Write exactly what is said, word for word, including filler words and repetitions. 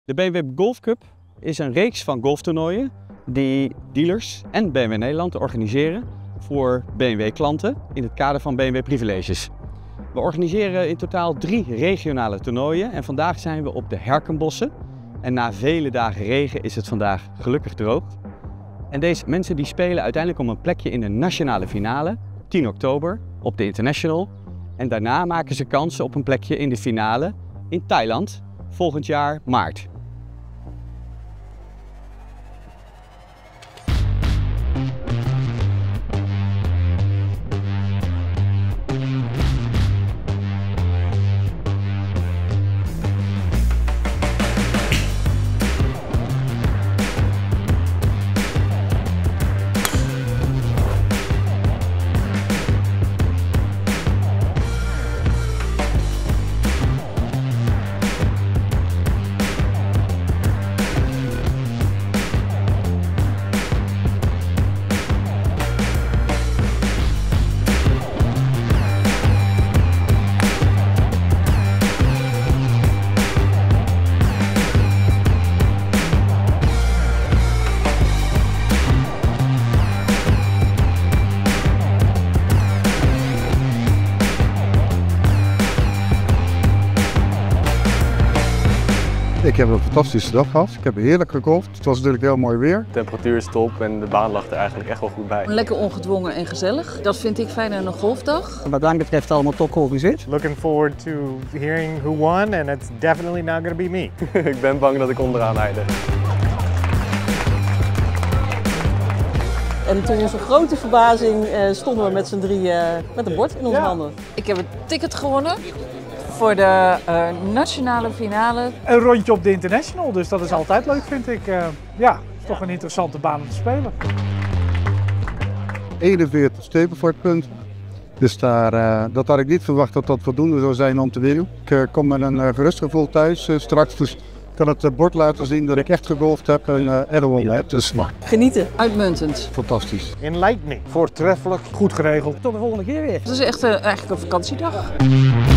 De B M W Golf Cup is een reeks van golftoernooien die dealers en B M W Nederland organiseren voor B M W-klanten in het kader van B M W Privileges. We organiseren in totaal drie regionale toernooien en vandaag zijn we op de Herkenbossen. En na vele dagen regen is het vandaag gelukkig droog. En deze mensen die spelen uiteindelijk om een plekje in de nationale finale, tien oktober, op de International. En daarna maken ze kansen op een plekje in de finale in Thailand, volgend jaar maart. Ik heb een fantastische dag gehad. Ik heb heerlijk gegolfd. Het was natuurlijk heel mooi weer. De temperatuur is top en de baan lag er eigenlijk echt wel goed bij. Lekker ongedwongen en gezellig. Dat vind ik fijn aan een golfdag. Wat mij betreft allemaal top georganiseerd. Looking forward to hearing who won and it's definitely not going to be me. Ik ben bang dat ik onderaan eindig. En tot onze grote verbazing uh, stonden we met z'n drieën uh, met een bord in onze ja. handen. Ik heb een ticket gewonnen voor de uh, nationale finale. Een rondje op de International, dus dat is altijd leuk vind ik. Uh, ja, het is toch een interessante baan om te spelen. eenenveertig Stevenfort-punten. Dus daar, uh, dat had ik niet verwacht dat dat voldoende zou zijn om te winnen. Ik uh, kom met een uh, gerust gevoel thuis uh, straks. Dus ik kan het uh, bord laten zien dat ik echt gegolfd heb en uh, er gewonnen heb. Dus Genieten. Uitmuntend. fantastisch. Enlightening. Voortreffelijk. Goed geregeld. Tot de volgende keer weer. Het is echt uh, eigenlijk een vakantiedag.